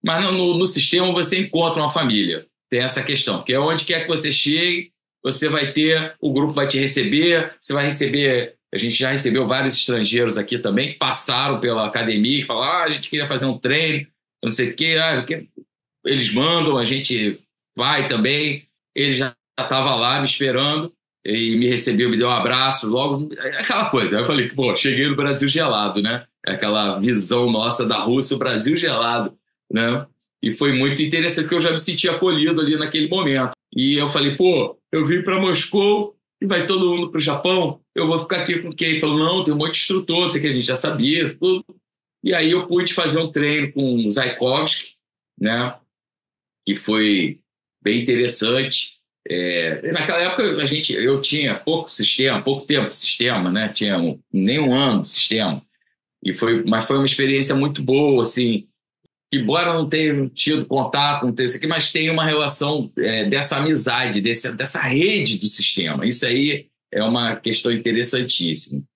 Mas no sistema você encontra uma família. Tem essa questão, porque onde quer que você chegue, você vai ter, o grupo vai te receber, você vai receber. A gente já recebeu vários estrangeiros aqui também que passaram pela academia e falaram: a gente queria fazer um treino, não sei o quê. Eles mandam, a gente vai também. Ele já estava lá me esperando e me recebeu, me deu um abraço, logo, aquela coisa. Aí eu falei: pô, cheguei no Brasil gelado, né? É aquela visão nossa da Rússia, o Brasil gelado, né? E foi muito interessante, porque eu já me senti acolhido ali naquele momento. E eu falei: pô, eu vim para Moscou e vai todo mundo para o Japão, eu vou ficar aqui com quem? Ele falou: não, tem um monte de instrutor, sei que a gente já sabia, tudo. E aí eu pude fazer um treino com o Zaikovsky, né? Que foi bem interessante. Naquela época eu tinha pouco tempo de sistema, né? Tinha nem um ano de sistema. Mas foi uma experiência muito boa, assim. Embora não tenha tido contato, não tenha isso aqui, mas tem uma relação dessa amizade, dessa rede do sistema. Isso aí é uma questão interessantíssima.